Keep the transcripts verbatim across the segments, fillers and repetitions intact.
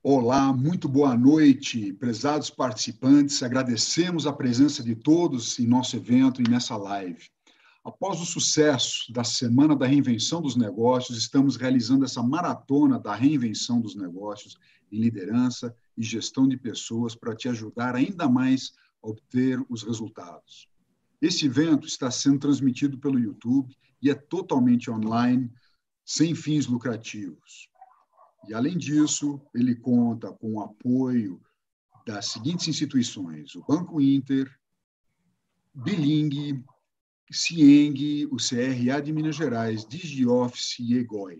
Olá, muito boa noite, prezados participantes. Agradecemos a presença de todos em nosso evento e nessa live. Após o sucesso da Semana da Reinvenção dos Negócios, estamos realizando essa maratona da reinvenção dos negócios em liderança e gestão de pessoas para te ajudar ainda mais a obter os resultados. Esse evento está sendo transmitido pelo YouTube e é totalmente online, sem fins lucrativos. E, além disso, ele conta com o apoio das seguintes instituições: o Banco Inter, Biling, Cieng, o C R A de Minas Gerais, DigiOffice e Egoi.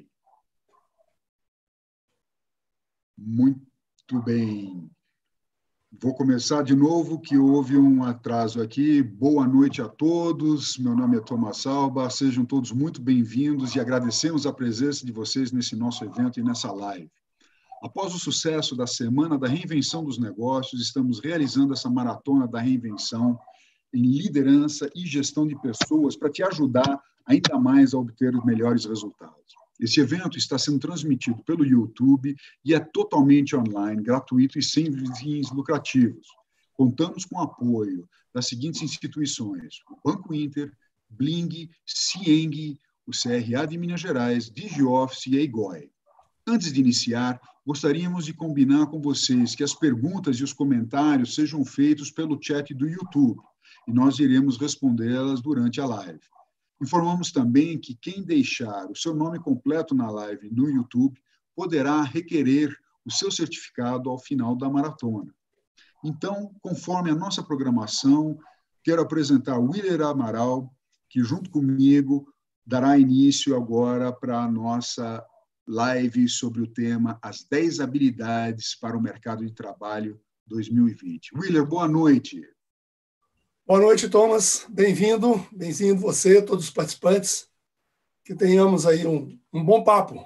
Muito bem. Vou começar de novo, que houve um atraso aqui. Boa noite a todos. Meu nome é Thomas Alba. Sejam todos muito bem-vindos e agradecemos a presença de vocês nesse nosso evento e nessa live. Após o sucesso da Semana da Reinvenção dos Negócios, estamos realizando essa maratona da reinvenção em liderança e gestão de pessoas para te ajudar ainda mais a obter os melhores resultados. Esse evento está sendo transmitido pelo YouTube e é totalmente online, gratuito e sem fins lucrativos. Contamos com o apoio das seguintes instituições: o Banco Inter, Biling, Cieng, o C R A de Minas Gerais, DigiOffice e Egoi. Antes de iniciar, gostaríamos de combinar com vocês que as perguntas e os comentários sejam feitos pelo chat do YouTube e nós iremos respondê-las durante a live. Informamos também que quem deixar o seu nome completo na live no YouTube poderá requerer o seu certificado ao final da maratona. Então, conforme a nossa programação, quero apresentar o Willer Amaral, que junto comigo dará início agora para a nossa live sobre o tema As dez habilidades para o mercado de trabalho dois mil e vinte. Willer, boa noite. Boa noite, Thomas. Bem-vindo, bem-vindo você, todos os participantes. Que tenhamos aí um, um bom papo.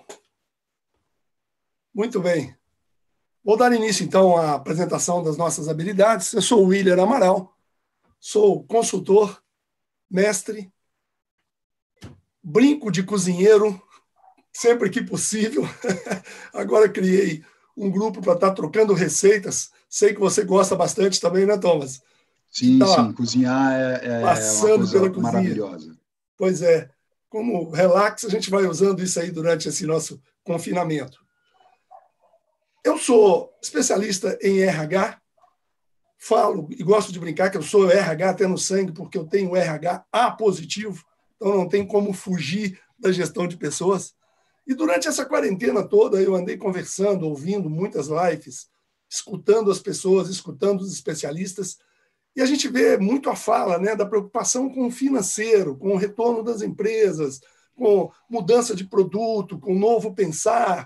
Muito bem. Vou dar início, então, à apresentação das nossas habilidades. Eu sou o Willer Amaral, sou consultor, mestre, brinco de cozinheiro, sempre que possível. Agora criei um grupo para estar trocando receitas. Sei que você gosta bastante também, né, Thomas? Sim, tá sim, cozinhar é, é passando uma coisa pela cozinha. Maravilhosa. Pois é, como relax, a gente vai usando isso aí durante esse nosso confinamento. Eu sou especialista em R H, falo e gosto de brincar que eu sou R H até no sangue, porque eu tenho R H A positivo, então não tem como fugir da gestão de pessoas. E durante essa quarentena toda, eu andei conversando, ouvindo muitas lives, escutando as pessoas, escutando os especialistas. E a gente vê muito a fala, né, da preocupação com o financeiro, com o retorno das empresas, com mudança de produto, com novo pensar.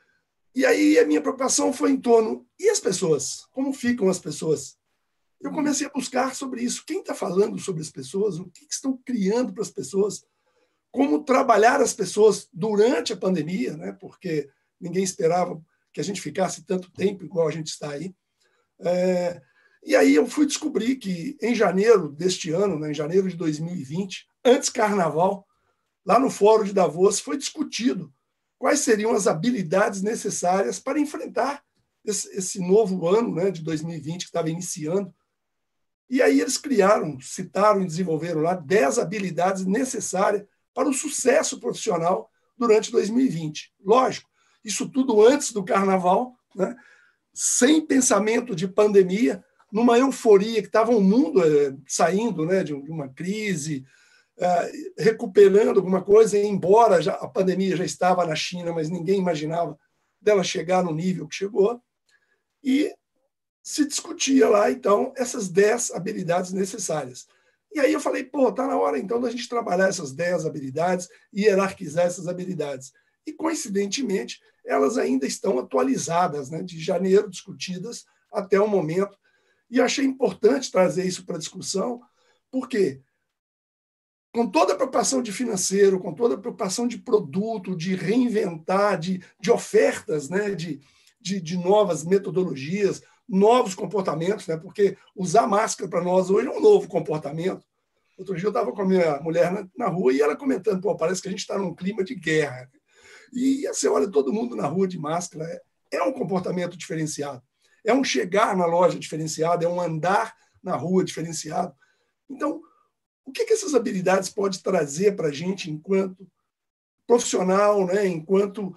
E aí a minha preocupação foi em torno, e as pessoas? Como ficam as pessoas? Eu comecei a buscar sobre isso. Quem está falando sobre as pessoas? O que estão criando para as pessoas? Como trabalhar as pessoas durante a pandemia, né, porque ninguém esperava que a gente ficasse tanto tempo igual a gente está aí. É... E aí eu fui descobrir que em janeiro deste ano, né, em janeiro de dois mil e vinte, antes carnaval, lá no Fórum de Davos, foi discutido quais seriam as habilidades necessárias para enfrentar esse, esse novo ano, né, de dois mil e vinte, que estava iniciando. E aí eles criaram, citaram e desenvolveram lá dez habilidades necessárias para o sucesso profissional durante dois mil e vinte. Lógico, isso tudo antes do carnaval, né, sem pensamento de pandemia, numa euforia que estava o mundo é, saindo, né, de uma crise, é, recuperando alguma coisa, embora já, a pandemia já estava na China, mas ninguém imaginava dela chegar no nível que chegou. E se discutia lá, então, essas dez habilidades necessárias. E aí eu falei, pô, está na hora, então, da gente trabalhar essas dez habilidades e hierarquizar essas habilidades. E, coincidentemente, elas ainda estão atualizadas, né, de janeiro, discutidas até o momento. E achei importante trazer isso para a discussão, porque com toda a preocupação de financeiro, com toda a preocupação de produto, de reinventar, de, de ofertas, né, de, de, de novas metodologias, novos comportamentos, né, porque usar máscara para nós hoje é um novo comportamento. Outro dia eu estava com a minha mulher na, na rua e ela comentando, pô, parece que a gente está num clima de guerra. E você olha todo mundo na rua de máscara, é, é um comportamento diferenciado, é um chegar na loja diferenciado, é um andar na rua diferenciado. Então, o que, que essas habilidades podem trazer para a gente enquanto profissional, né, enquanto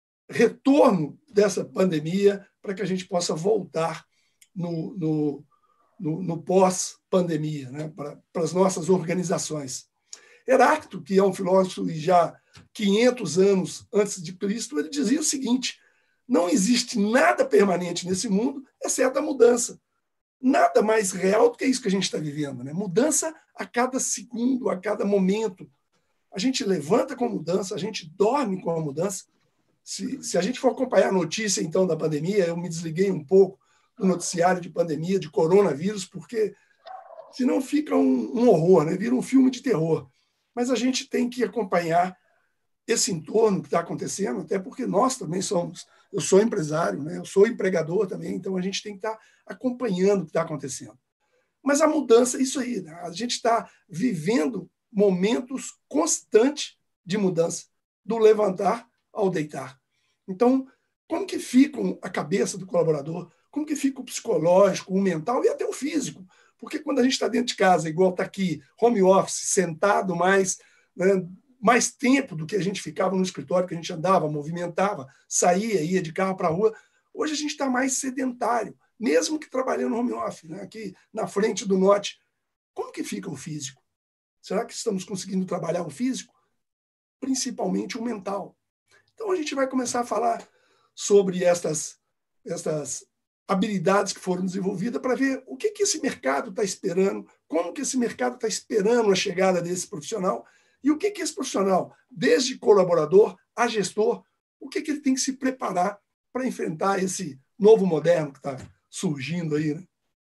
retorno dessa pandemia, para que a gente possa voltar no, no, no, no pós-pandemia, né, para, para as nossas organizações. Heráclito, que é um filósofo e já quinhentos anos antes de Cristo, ele dizia o seguinte: não existe nada permanente nesse mundo, exceto a mudança. Nada mais real do que isso que a gente está vivendo, né? Mudança a cada segundo, a cada momento. A gente levanta com a mudança, a gente dorme com a mudança. Se, se a gente for acompanhar a notícia, então, da pandemia, eu me desliguei um pouco do noticiário de pandemia, de coronavírus, porque senão fica um, um horror, né? Vira um filme de terror. Mas a gente tem que acompanhar esse entorno que está acontecendo, até porque nós também somos, eu sou empresário, né? Eu sou empregador também, então a gente tem que estar acompanhando o que está acontecendo. Mas a mudança, isso aí, né? A gente está vivendo momentos constantes de mudança, do levantar ao deitar. Então, como que fica a cabeça do colaborador? Como que fica o psicológico, o mental e até o físico? Porque quando a gente está dentro de casa, igual está aqui, home office, sentado mais, né, mais tempo do que a gente ficava no escritório, que a gente andava, movimentava, saía, ia de carro para a rua, hoje a gente está mais sedentário, mesmo que trabalhando no home office, né, aqui na frente do norte. Como que fica o físico? Será que estamos conseguindo trabalhar o físico? Principalmente o mental. Então a gente vai começar a falar sobre estas, estas habilidades que foram desenvolvidas para ver o que, que esse mercado está esperando, como que esse mercado está esperando a chegada desse profissional e o que, que esse profissional, desde colaborador a gestor, o que, que ele tem que se preparar para enfrentar esse novo moderno que está surgindo aí, né?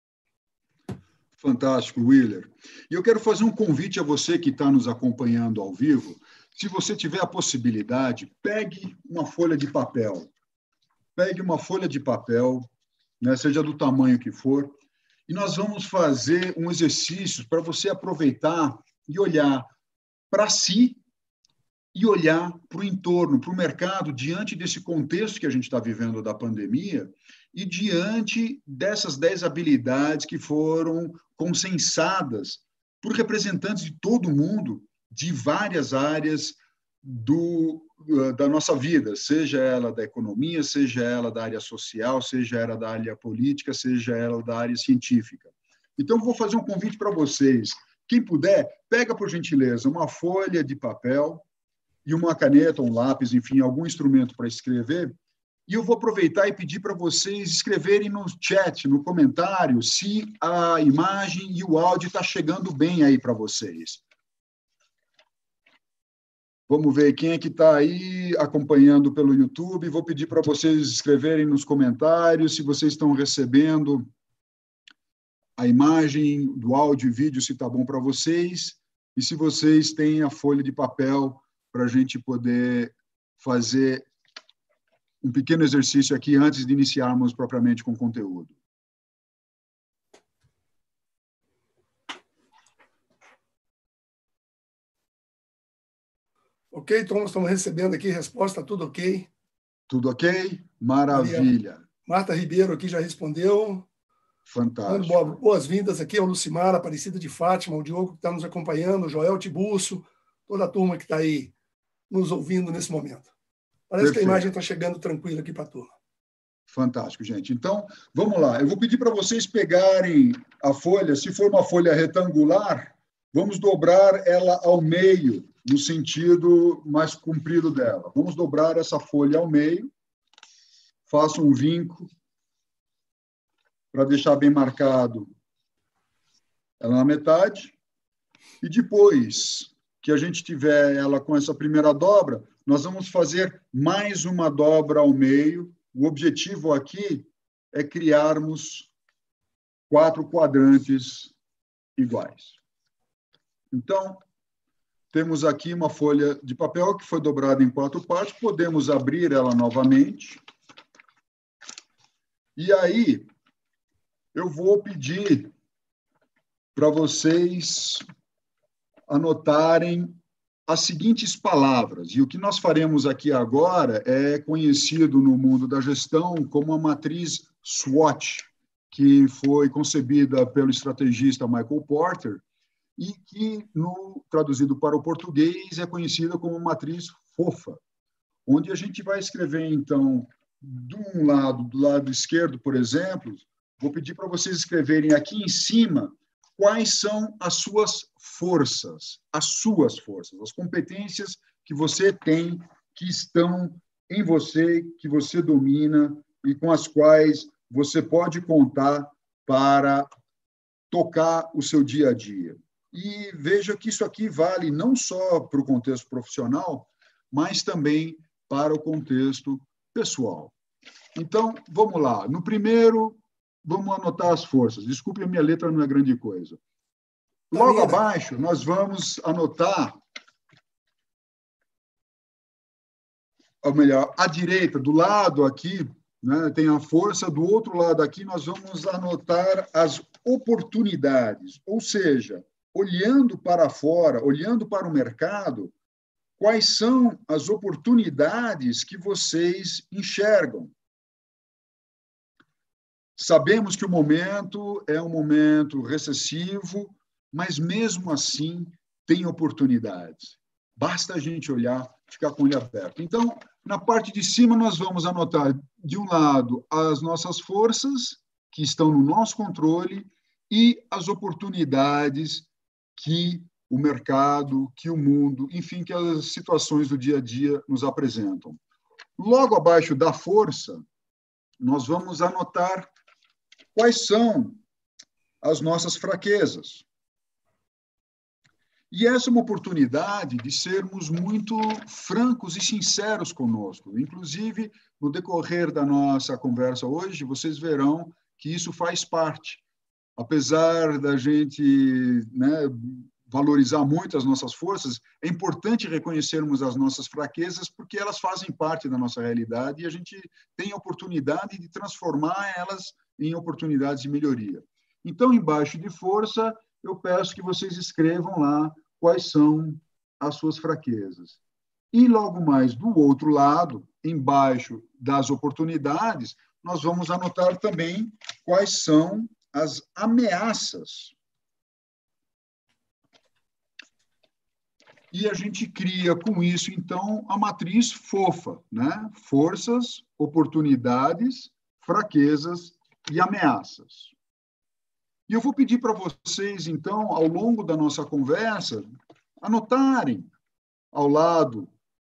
Fantástico, Willer. E eu quero fazer um convite a você que está nos acompanhando ao vivo. Se você tiver a possibilidade, pegue uma folha de papel. Pegue uma folha de papel, né, seja do tamanho que for, e nós vamos fazer um exercício para você aproveitar e olhar para si e olhar para o entorno, para o mercado, diante desse contexto que a gente está vivendo da pandemia e diante dessas dez habilidades que foram consensadas por representantes de todo mundo, de várias áreas do, da nossa vida, seja ela da economia, seja ela da área social, seja ela da área política, seja ela da área científica. Então, eu vou fazer um convite para vocês. Quem puder, pega, por gentileza, uma folha de papel e uma caneta, um lápis, enfim, algum instrumento para escrever, e eu vou aproveitar e pedir para vocês escreverem no chat, no comentário, se a imagem e o áudio estão chegando bem aí para vocês. Vamos ver quem é que está aí acompanhando pelo YouTube. Vou pedir para vocês escreverem nos comentários se vocês estão recebendo a imagem do áudio e vídeo, se está bom para vocês, e se vocês têm a folha de papel para a gente poder fazer um pequeno exercício aqui antes de iniciarmos propriamente com o conteúdo. Ok, então nós estamos recebendo aqui resposta, tudo ok? Tudo ok? Maravilha. Maria Marta Ribeiro aqui já respondeu. Fantástico. Boas-vindas aqui ao Lucimar, Aparecida de Fátima, o Diogo que está nos acompanhando, o Joel Tiburcio, toda a turma que está aí nos ouvindo nesse momento. Parece Perfeito. Que a imagem está chegando tranquila aqui para a turma. Fantástico, gente. Então, vamos lá. Eu vou pedir para vocês pegarem a folha, se for uma folha retangular, vamos dobrar ela ao meio, no sentido mais comprido dela. Vamos dobrar essa folha ao meio, faço um vinco para deixar bem marcado ela na metade, e depois que a gente tiver ela com essa primeira dobra, nós vamos fazer mais uma dobra ao meio. O objetivo aqui é criarmos quatro quadrantes iguais. Então, temos aqui uma folha de papel que foi dobrada em quatro partes, podemos abrir ela novamente. E aí, eu vou pedir para vocês anotarem as seguintes palavras, e o que nós faremos aqui agora é conhecido no mundo da gestão como a matriz SWOT, que foi concebida pelo estrategista Michael Porter e que, no, traduzido para o português, é conhecida como matriz FOFA, onde a gente vai escrever, então, de um lado, do lado esquerdo, por exemplo, vou pedir para vocês escreverem aqui em cima quais são as suas forças, as suas forças, as competências que você tem, que estão em você, que você domina e com as quais você pode contar para tocar o seu dia a dia. E veja que isso aqui vale não só para o contexto profissional, mas também para o contexto pessoal. Então, vamos lá. No primeiro, vamos anotar as forças. Desculpe, a minha letra não é grande coisa. Logo abaixo, nós vamos anotar, ou melhor, à direita, do lado aqui, né, tem a força, do outro lado aqui nós vamos anotar as oportunidades, ou seja, olhando para fora, olhando para o mercado, quais são as oportunidades que vocês enxergam. Sabemos que o momento é um momento recessivo, mas mesmo assim tem oportunidades. Basta a gente olhar, ficar com o olho aberto. Então, na parte de cima, nós vamos anotar, de um lado, as nossas forças, que estão no nosso controle, e as oportunidades que o mercado, que o mundo, enfim, que as situações do dia a dia nos apresentam. Logo abaixo da força, nós vamos anotar quais são as nossas fraquezas. E essa é uma oportunidade de sermos muito francos e sinceros conosco. Inclusive, no decorrer da nossa conversa hoje, vocês verão que isso faz parte. Apesar da gente, né, valorizar muito as nossas forças, é importante reconhecermos as nossas fraquezas, porque elas fazem parte da nossa realidade e a gente tem a oportunidade de transformar elas em oportunidades de melhoria. Então, embaixo de força, eu peço que vocês escrevam lá quais são as suas fraquezas. E logo mais do outro lado, embaixo das oportunidades, nós vamos anotar também quais são as ameaças. E a gente cria com isso, então, a matriz FOFA, né? Forças, oportunidades, fraquezas e ameaças. E eu vou pedir para vocês, então, ao longo da nossa conversa, anotarem ao lado,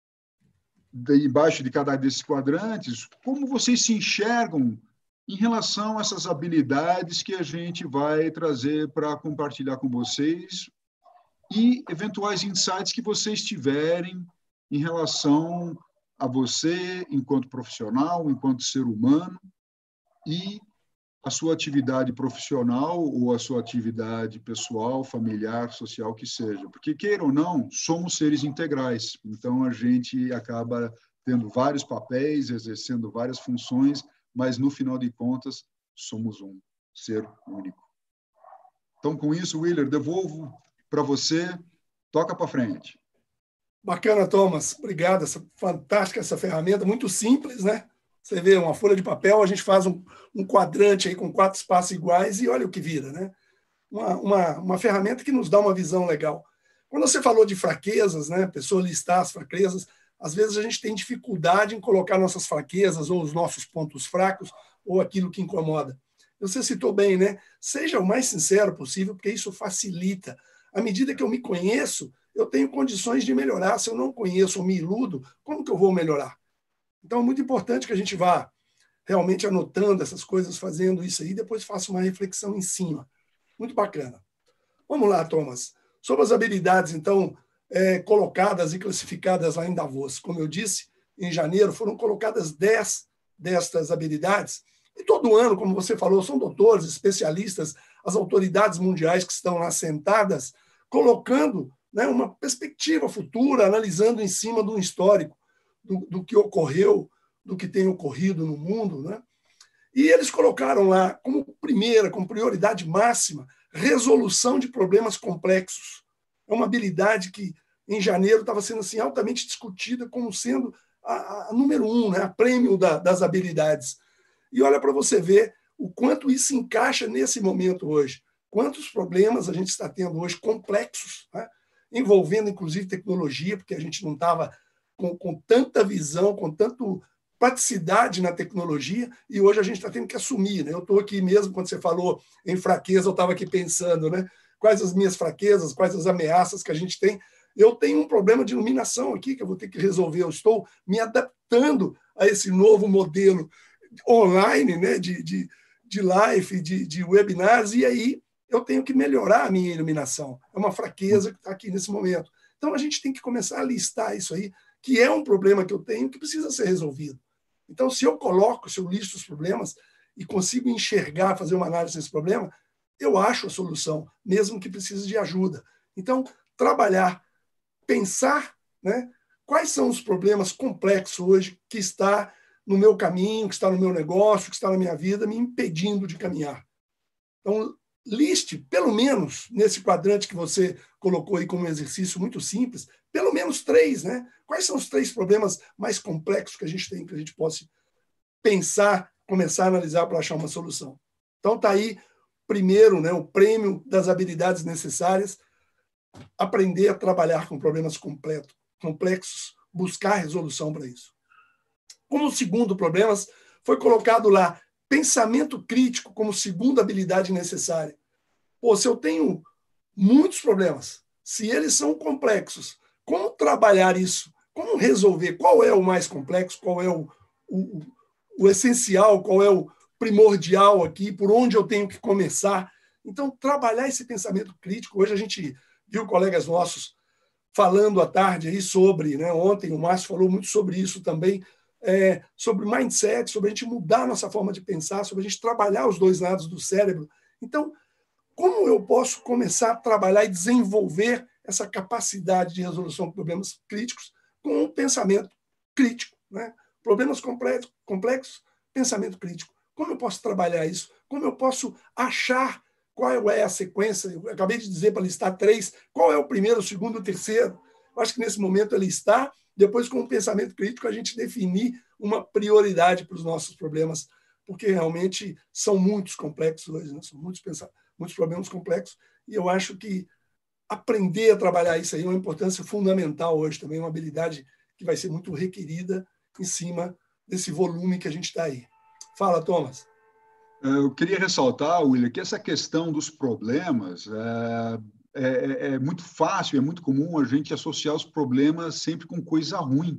de, embaixo de cada desses quadrantes, como vocês se enxergam em relação a essas habilidades que a gente vai trazer para compartilhar com vocês e eventuais insights que vocês tiverem em relação a você, enquanto profissional, enquanto ser humano, e a sua atividade profissional ou a sua atividade pessoal, familiar, social, que seja. Porque, queira ou não, somos seres integrais. Então, a gente acaba tendo vários papéis, exercendo várias funções, mas, no final de contas, somos um ser único. Então, com isso, Willer, devolvo para você. Toca para frente. Bacana, Thomas. Obrigado. Essa, fantástica essa ferramenta, muito simples, né? Você vê uma folha de papel, a gente faz um, um quadrante aí com quatro espaços iguais e olha o que vira, né? Uma, uma, uma ferramenta que nos dá uma visão legal. Quando você falou de fraquezas, né? A pessoa listar as fraquezas, às vezes a gente tem dificuldade em colocar nossas fraquezas ou os nossos pontos fracos ou aquilo que incomoda. Você citou bem, né? Seja o mais sincero possível, porque isso facilita. À medida que eu me conheço, eu tenho condições de melhorar. Se eu não conheço ou me iludo, como que eu vou melhorar? Então, é muito importante que a gente vá realmente anotando essas coisas, fazendo isso aí, depois faça uma reflexão em cima. Muito bacana. Vamos lá, Thomas. Sobre as habilidades, então, é, colocadas e classificadas lá em Davos. Como eu disse, em janeiro foram colocadas dez destas habilidades. E todo ano, como você falou, são doutores, especialistas, as autoridades mundiais que estão lá sentadas, colocando, né, uma perspectiva futura, analisando em cima de um histórico, Do, do que ocorreu, do que tem ocorrido no mundo, né? E eles colocaram lá como primeira, como prioridade máxima, resolução de problemas complexos. É uma habilidade que em janeiro estava sendo assim, altamente discutida como sendo a, a número um, né? A prêmio da, das habilidades. E olha para você ver o quanto isso encaixa nesse momento hoje. Quantos problemas a gente está tendo hoje complexos, né? Envolvendo, inclusive, tecnologia, porque a gente não estava com, com tanta visão, com tanto praticidade na tecnologia, e hoje a gente está tendo que assumir. Né? Eu estou aqui mesmo, quando você falou em fraqueza, eu estava aqui pensando, né? Quais as minhas fraquezas, quais as ameaças que a gente tem. Eu tenho um problema de iluminação aqui que eu vou ter que resolver. Eu estou me adaptando a esse novo modelo online, né? de, de, de live, de, de webinars, e aí eu tenho que melhorar a minha iluminação. É uma fraqueza que está aqui nesse momento. Então, a gente tem que começar a listar isso aí, que é um problema que eu tenho que precisa ser resolvido. Então, se eu coloco, se eu listo os problemas e consigo enxergar, fazer uma análise desse problema, eu acho a solução, mesmo que precise de ajuda. Então, trabalhar, pensar, né, quais são os problemas complexos hoje que está no meu caminho, que está no meu negócio, que está na minha vida, me impedindo de caminhar. Então, liste, pelo menos, nesse quadrante que você colocou aí como um exercício muito simples, pelo menos três, né? Quais são os três problemas mais complexos que a gente tem, que a gente possa pensar, começar a analisar para achar uma solução? Então, está aí, primeiro, né, o prêmio das habilidades necessárias, aprender a trabalhar com problemas completos, complexos, buscar resolução para isso. Como segundo problema, foi colocado lá pensamento crítico como segunda habilidade necessária. Pô, se eu tenho muitos problemas, se eles são complexos, como trabalhar isso? Como resolver? Qual é o mais complexo? Qual é o, o, o essencial? Qual é o primordial aqui? Por onde eu tenho que começar? Então, trabalhar esse pensamento crítico. Hoje a gente viu colegas nossos falando à tarde aí sobre, né? Ontem o Márcio falou muito sobre isso também, é, sobre mindset, sobre a gente mudar a nossa forma de pensar, sobre a gente trabalhar os dois lados do cérebro. Então, como eu posso começar a trabalhar e desenvolver essa capacidade de resolução de problemas críticos com um pensamento crítico, né? Problemas complexos, complexos, pensamento crítico. Como eu posso trabalhar isso? Como eu posso achar qual é a sequência? Eu acabei de dizer para listar três. Qual é o primeiro, o segundo, o terceiro? Eu acho que nesse momento ele está. Depois, com o pensamento crítico, a gente definir uma prioridade para os nossos problemas, porque realmente são muitos complexos hoje, né? São muitos pensamentos, muitos problemas complexos, e eu acho que aprender a trabalhar isso aí é uma importância fundamental hoje também, uma habilidade que vai ser muito requerida em cima desse volume que a gente está aí. Fala, Thomas. Eu queria ressaltar, William, que essa questão dos problemas é, é, é muito fácil, é muito comum a gente associar os problemas sempre com coisa ruim.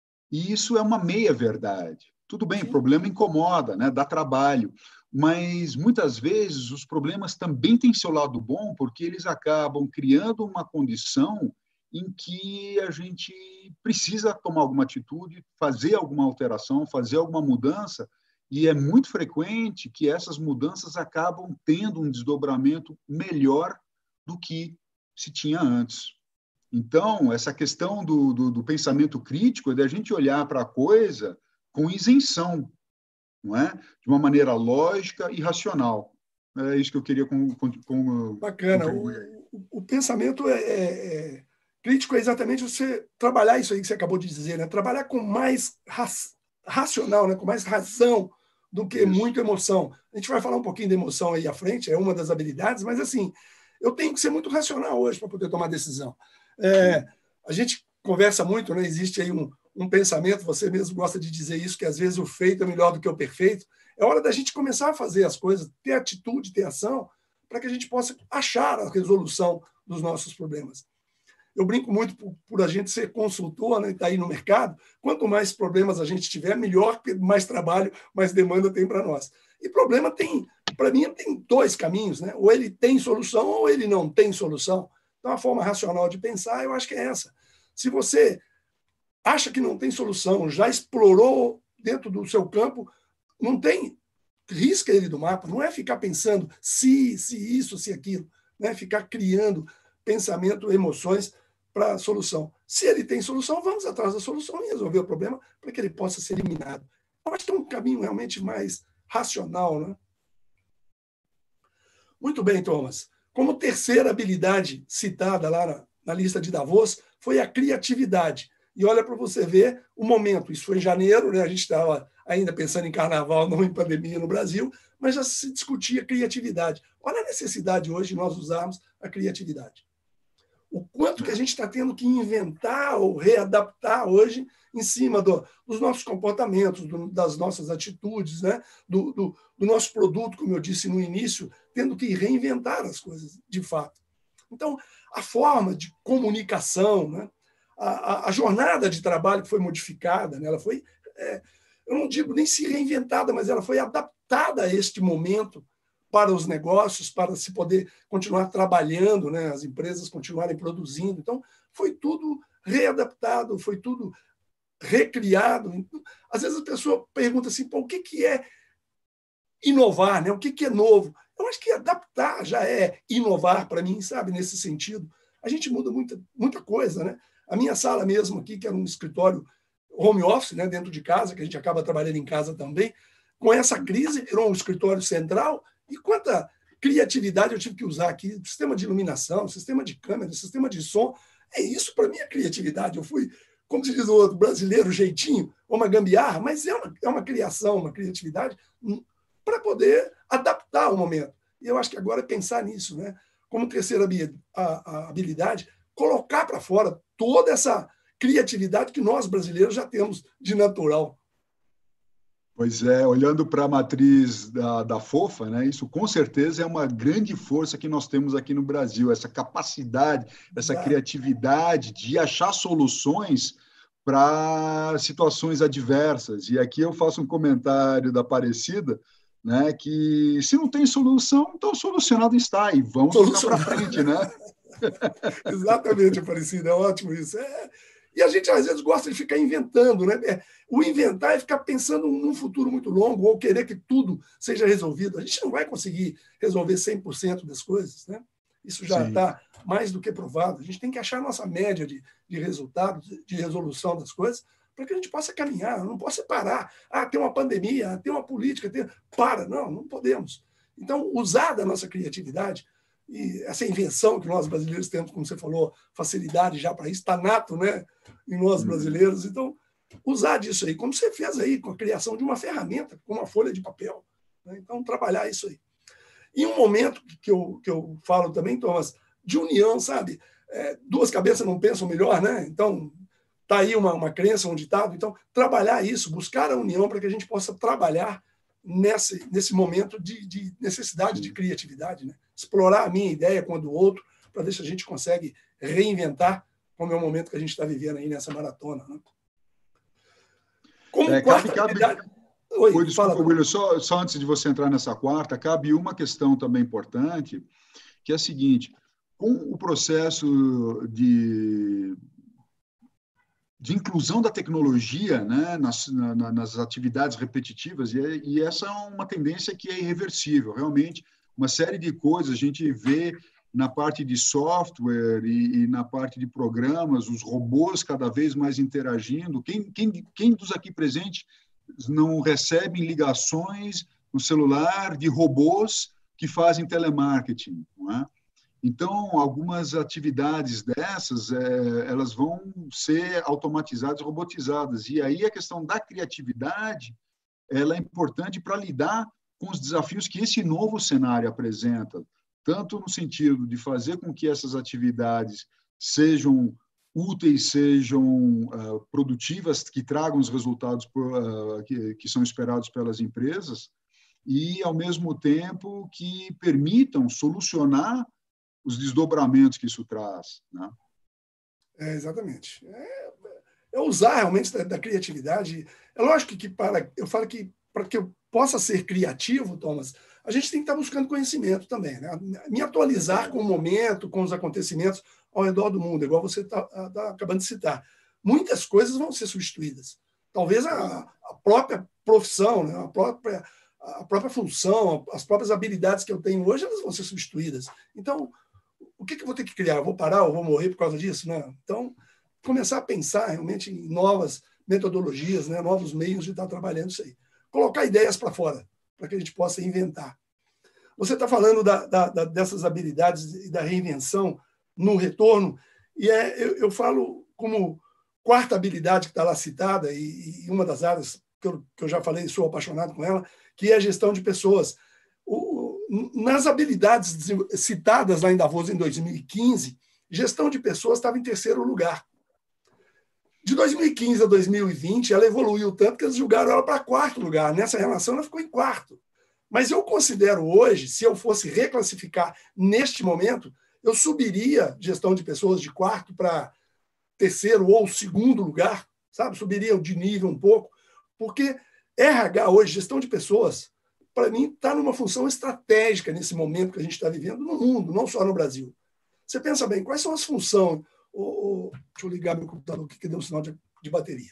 E isso é uma meia-verdade. Tudo bem, o problema incomoda, né? Dá trabalho, mas muitas vezes os problemas também têm seu lado bom, porque eles acabam criando uma condição em que a gente precisa tomar alguma atitude, fazer alguma alteração, fazer alguma mudança, e é muito frequente que essas mudanças acabam tendo um desdobramento melhor do que se tinha antes. Então, essa questão do, do, do pensamento crítico é da gente olhar para a coisa com isenção, não é? De uma maneira lógica e racional. É isso que eu queria com, com, com, Bacana. O, o, o pensamento é, é, é, crítico é exatamente você trabalhar isso aí que você acabou de dizer, né? Trabalhar com mais ra, racional, né? Com mais razão do que isso. Muita emoção. A gente vai falar um pouquinho de emoção aí à frente, é uma das habilidades, mas assim, eu tenho que ser muito racional hoje para poder tomar decisão. É, a gente conversa muito, né? Existe aí um, um pensamento, você mesmo gosta de dizer isso, que às vezes o feito é melhor do que o perfeito. É hora da gente começar a fazer as coisas, ter atitude, ter ação, para que a gente possa achar a resolução dos nossos problemas. Eu brinco muito por, por a gente ser consultor, né, estar aí no mercado. Quanto mais problemas a gente tiver, melhor, mais trabalho, mais demanda tem para nós. E problema tem, para mim, tem dois caminhos, né? Ou ele tem solução ou ele não tem solução. Então, a forma racional de pensar, eu acho que é essa. Se você acha que não tem solução, já explorou dentro do seu campo, não tem, risca ele do mapa. Não é ficar pensando se, se isso, se aquilo, né? Ficar criando pensamento, emoções para a solução. Se ele tem solução, vamos atrás da solução e resolver o problema para que ele possa ser eliminado. Eu acho que é um caminho realmente mais racional, né? Muito bem, Thomas. Como terceira habilidade citada lá na, na lista de Davos, foi a criatividade. E olha para você ver o momento. Isso foi em janeiro, né? A gente estava ainda pensando em carnaval, não em pandemia no Brasil, mas já se discutia criatividade. Olha a necessidade hoje de nós usarmos a criatividade. O quanto que a gente está tendo que inventar ou readaptar hoje em cima do, dos nossos comportamentos, do, das nossas atitudes, né? do, do, do nosso produto, como eu disse no início, tendo que reinventar as coisas, de fato. Então, a forma de comunicação, né? a, a, a jornada de trabalho que foi modificada, né? Ela foi, é, eu não digo nem se reinventada, mas ela foi adaptada a este momento para os negócios, para se poder continuar trabalhando, né? As empresas continuarem produzindo. Então, foi tudo readaptado, foi tudo recriado. Então, às vezes a pessoa pergunta assim, pô, o que, que é inovar, né? O que, que é novo? Eu acho que adaptar já é inovar para mim, sabe, nesse sentido. A gente muda muita, muita coisa, né? A minha sala mesmo aqui, que era um escritório home office, né, dentro de casa, que a gente acaba trabalhando em casa também, com essa crise virou um escritório central. E quanta criatividade eu tive que usar aqui, sistema de iluminação, sistema de câmera, sistema de som. É isso para mim a criatividade. Eu fui, como se diz o outro, brasileiro, jeitinho, uma gambiarra, mas é uma, é uma criação, uma criatividade para poder adaptar o momento. E eu acho que agora é pensar nisso, né? Como terceira habilidade, colocar para fora toda essa criatividade que nós brasileiros já temos de natural. Pois é, olhando para a matriz da, da FOFA, né, isso com certeza é uma grande força que nós temos aqui no Brasil, essa capacidade, essa criatividade de achar soluções para situações adversas. E aqui eu faço um comentário da Aparecida, né, que se não tem solução, então solucionado está, e vamos tocar para frente, né? Exatamente, Aparecida, é ótimo isso. É... E a gente, às vezes, gosta de ficar inventando, né? O inventar é ficar pensando num futuro muito longo ou querer que tudo seja resolvido. A gente não vai conseguir resolver cem por cento das coisas, né? Isso já está mais do que provado. A gente tem que achar a nossa média de, de resultados, de resolução das coisas, para que a gente possa caminhar, não possa parar. Ah, tem uma pandemia, tem uma política, tem... para. Não, não podemos. Então, usar da nossa criatividade e essa invenção que nós brasileiros temos, como você falou, facilidade já para isso, está nato, né, em nós brasileiros. Então, usar disso aí, como você fez aí com a criação de uma ferramenta, com uma folha de papel. Né? Então, trabalhar isso aí. E um momento que eu, que eu falo também, Thomas, de união, sabe? É, duas cabeças não pensam melhor, né? Então, está aí uma, uma crença, um ditado. Então, trabalhar isso, buscar a união para que a gente possa trabalhar nesse, nesse momento de, de necessidade de criatividade, né? Explorar a minha ideia com a do outro, para ver se a gente consegue reinventar, como é o momento que a gente está vivendo aí nessa maratona. Né? Como é, quarta cabe, habilidade... cabe... Oi, Oi, desculpa, fala. William, só, só antes de você entrar nessa quarta, cabe uma questão também importante, que é a seguinte: com o processo de, de inclusão da tecnologia, né, nas, na, nas atividades repetitivas, e, e essa é uma tendência que é irreversível, realmente, uma série de coisas a gente vê na parte de software e, e na parte de programas, os robôs cada vez mais interagindo. Quem, quem, quem dos aqui presentes não recebem ligações no celular de robôs que fazem telemarketing, não é? Então, algumas atividades dessas, é, elas vão ser automatizadas, robotizadas. E aí a questão da criatividade, ela é importante para lidar com os desafios que esse novo cenário apresenta, tanto no sentido de fazer com que essas atividades sejam úteis, sejam uh, produtivas, que tragam os resultados por, uh, que, que são esperados pelas empresas, e, ao mesmo tempo, que permitam solucionar os desdobramentos que isso traz. Né? É, exatamente. É, é usar realmente da, da criatividade. É lógico que, para, eu falo que para que eu possa ser criativo, Thomas, a gente tem que estar buscando conhecimento também, né? Me atualizar com o momento, com os acontecimentos ao redor do mundo, igual você está tá acabando de citar. Muitas coisas vão ser substituídas. Talvez a, a própria profissão, né? a, própria, a própria função, as próprias habilidades que eu tenho hoje, elas vão ser substituídas. Então, o que, que eu vou ter que criar? Eu vou parar ou vou morrer por causa disso? Não. Então, começar a pensar realmente em novas metodologias, né? Novos meios de estar trabalhando isso aí. Colocar ideias para fora, para que a gente possa inventar. Você está falando da, da, da, dessas habilidades e da reinvenção no retorno, E é, eu, eu falo como quarta habilidade que está lá citada, e, e uma das áreas que eu, que eu já falei, sou apaixonado com ela, que é a gestão de pessoas. O, nas habilidades citadas lá em Davos em dois mil e quinze, gestão de pessoas estava em terceiro lugar. De dois mil e quinze a dois mil e vinte, ela evoluiu tanto que eles julgaram ela para quarto lugar. Nessa relação, ela ficou em quarto. Mas eu considero hoje, se eu fosse reclassificar neste momento, eu subiria gestão de pessoas de quarto para terceiro ou segundo lugar, sabe? Subiria de nível um pouco, porque R H hoje, gestão de pessoas, para mim, está numa função estratégica nesse momento que a gente está vivendo no mundo, não só no Brasil. Você pensa bem, quais são as funções? Oh, oh, deixa eu ligar meu computador aqui, que deu um sinal de, de bateria.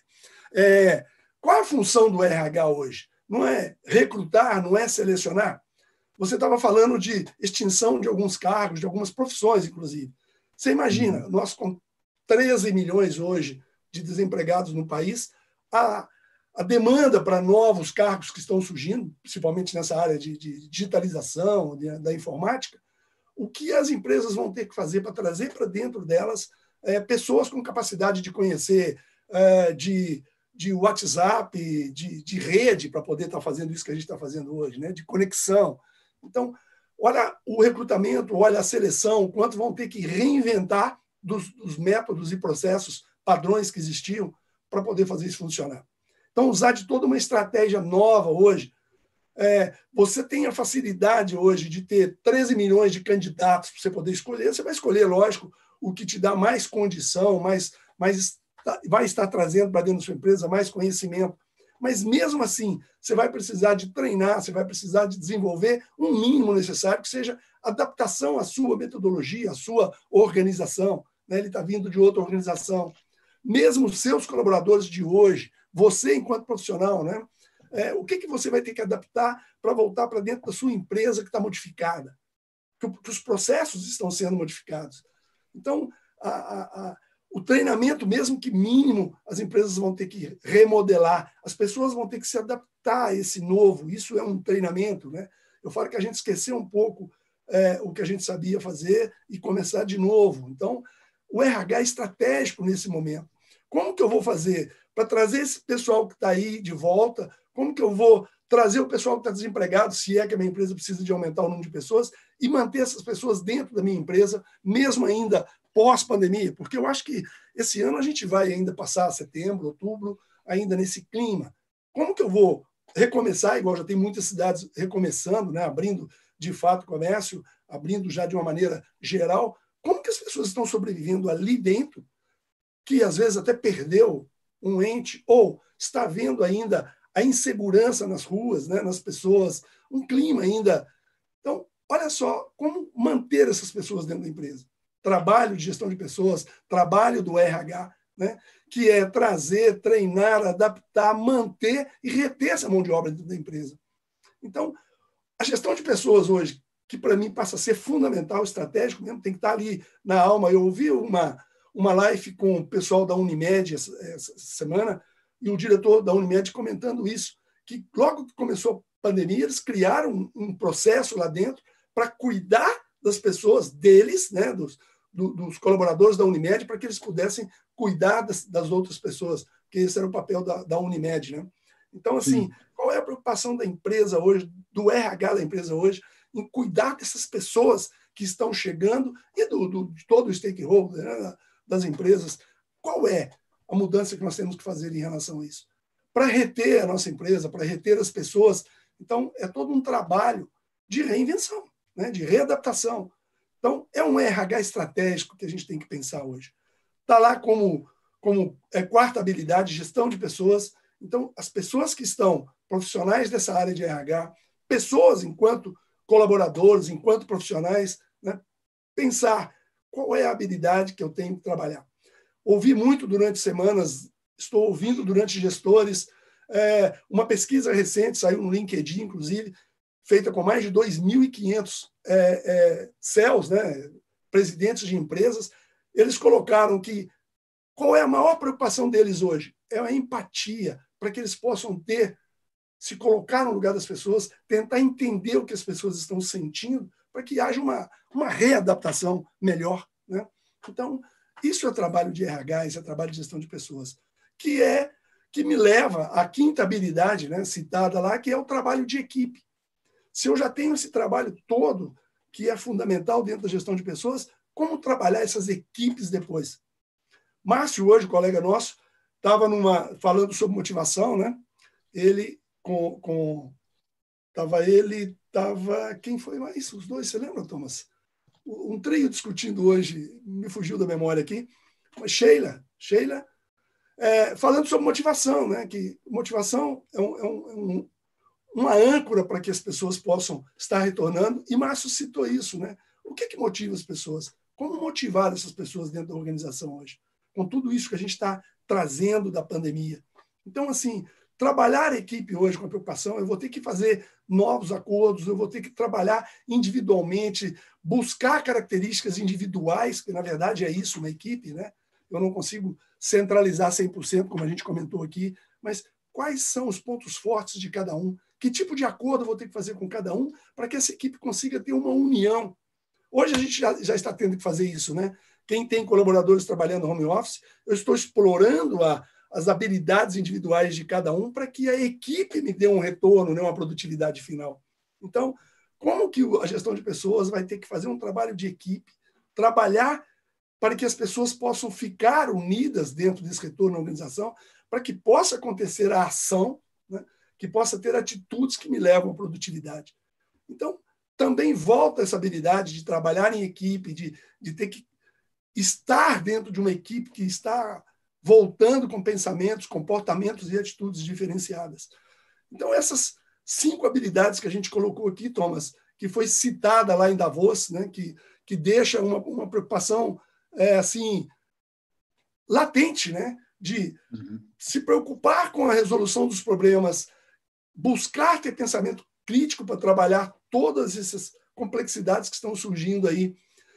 É, qual é a função do R H hoje? Não é recrutar, não é selecionar? Você estava falando de extinção de alguns cargos, de algumas profissões, inclusive. Você imagina, uhum. nós com treze milhões hoje de desempregados no país, a, a demanda para novos cargos que estão surgindo, principalmente nessa área de, de digitalização, de, da informática, o que as empresas vão ter que fazer para trazer para dentro delas é, pessoas com capacidade de conhecer, é, de, de WhatsApp, de, de rede, para poder estar fazendo isso que a gente está fazendo hoje, né? De conexão. Então, olha o recrutamento, olha a seleção, quanto vão ter que reinventar dos, dos métodos e processos, padrões que existiam, para poder fazer isso funcionar. Então, usar de toda uma estratégia nova hoje. É, você tem a facilidade hoje de ter treze milhões de candidatos para você poder escolher. Você vai escolher, lógico, o que te dá mais condição, mais, mais vai estar trazendo para dentro da sua empresa mais conhecimento. Mas, mesmo assim, você vai precisar de treinar, você vai precisar de desenvolver um mínimo necessário, que seja adaptação à sua metodologia, à sua organização. Né? Ele está vindo de outra organização. Mesmo os seus colaboradores de hoje, você, enquanto profissional, né? É, o que, que você vai ter que adaptar para voltar para dentro da sua empresa que está modificada? Que, que os processos estão sendo modificados. Então, a, a, a, o treinamento, mesmo que mínimo, as empresas vão ter que remodelar, as pessoas vão ter que se adaptar a esse novo. Isso é um treinamento. Né? Eu falo que a gente esqueceu um pouco é, o que a gente sabia fazer e começar de novo. Então, o R H é estratégico nesse momento. Como que eu vou fazer para trazer esse pessoal que está aí de volta? Como que eu vou trazer o pessoal que está desempregado, se é que a minha empresa precisa de aumentar o número de pessoas, e manter essas pessoas dentro da minha empresa, mesmo ainda pós-pandemia? Porque eu acho que esse ano a gente vai ainda passar setembro, outubro, ainda nesse clima. Como que eu vou recomeçar, igual já tem muitas cidades recomeçando, né, abrindo de fato comércio, abrindo já de uma maneira geral, como que as pessoas estão sobrevivendo ali dentro, que às vezes até perdeu um ente, ou está vendo ainda a insegurança nas ruas, né, nas pessoas, um clima ainda. Então, olha só, como manter essas pessoas dentro da empresa. Trabalho de gestão de pessoas, trabalho do R H, né, que é trazer, treinar, adaptar, manter e reter essa mão de obra dentro da empresa. Então, a gestão de pessoas hoje, que para mim passa a ser fundamental, estratégico mesmo, tem que estar ali na alma. Eu ouvi uma, uma live com o pessoal da Unimed essa, essa semana, e o diretor da Unimed comentando isso, que logo que começou a pandemia, eles criaram um processo lá dentro para cuidar das pessoas, deles, né, dos, do, dos colaboradores da Unimed, para que eles pudessem cuidar das, das outras pessoas, que esse era o papel da, da Unimed. Né? Então, assim, Sim. qual é a preocupação da empresa hoje, do R H da empresa hoje, em cuidar dessas pessoas que estão chegando e do, do, de todo o stakeholder, né, das empresas? Qual é a mudança que nós temos que fazer em relação a isso? Para reter a nossa empresa, para reter as pessoas. Então, é todo um trabalho de reinvenção, né? De readaptação. Então, é um R H estratégico que a gente tem que pensar hoje. Está lá como, como é, quarta habilidade, gestão de pessoas. Então, as pessoas que estão profissionais dessa área de R H, pessoas enquanto colaboradores, enquanto profissionais, né? Pensar qual é a habilidade que eu tenho que trabalhar. Ouvi muito durante semanas, estou ouvindo durante gestores, é, uma pesquisa recente, saiu no LinkedIn, inclusive, feita com mais de dois mil e quinhentos é, é, C E Os, né, presidentes de empresas. Eles colocaram que qual é a maior preocupação deles hoje? É a empatia, para que eles possam ter, se colocar no lugar das pessoas, tentar entender o que as pessoas estão sentindo, para que haja uma, uma readaptação melhor. Né? Então, Isso é trabalho de R H, isso é trabalho de gestão de pessoas, que é que me leva à quinta habilidade, né, citada lá, que é o trabalho de equipe. Se eu já tenho esse trabalho todo, que é fundamental dentro da gestão de pessoas, como trabalhar essas equipes depois? Márcio, hoje, colega nosso, estava numa falando sobre motivação, né? Ele com, com tava ele, tava quem foi mais? Os dois, você lembra, Thomas? Um trio discutindo hoje, me fugiu da memória aqui, mas Sheila, Sheila, é, falando sobre motivação, né? Que motivação é, um, é um, uma âncora para que as pessoas possam estar retornando, e Márcio citou isso, né? O que, que motiva as pessoas? Como motivar essas pessoas dentro da organização hoje? Com tudo isso que a gente está trazendo da pandemia. Então, assim, trabalhar a equipe hoje com a preocupação, eu vou ter que fazer novos acordos, eu vou ter que trabalhar individualmente, buscar características individuais, que na verdade é isso, uma equipe, né? Eu não consigo centralizar cem por cento, como a gente comentou aqui, mas quais são os pontos fortes de cada um? Que tipo de acordo eu vou ter que fazer com cada um para que essa equipe consiga ter uma união? Hoje a gente já, já está tendo que fazer isso, né? Quem tem colaboradores trabalhando home office, eu estou explorando a, as habilidades individuais de cada um para que a equipe me dê um retorno, né, uma produtividade final. Então, como que a gestão de pessoas vai ter que fazer um trabalho de equipe, trabalhar para que as pessoas possam ficar unidas dentro desse retorno à organização, para que possa acontecer a ação, né, que possa ter atitudes que me levam à produtividade. Então, também volta essa habilidade de trabalhar em equipe, de, de ter que estar dentro de uma equipe que está voltando com pensamentos, comportamentos e atitudes diferenciadas. Então, essas cinco habilidades que a gente colocou aqui, Thomas, que foi citada lá em Davos, né, que, que deixa uma, uma preocupação é, assim, latente, né, de uhum. se preocupar com a resolução dos problemas, buscar ter pensamento crítico para trabalhar todas essas complexidades que estão surgindo aí.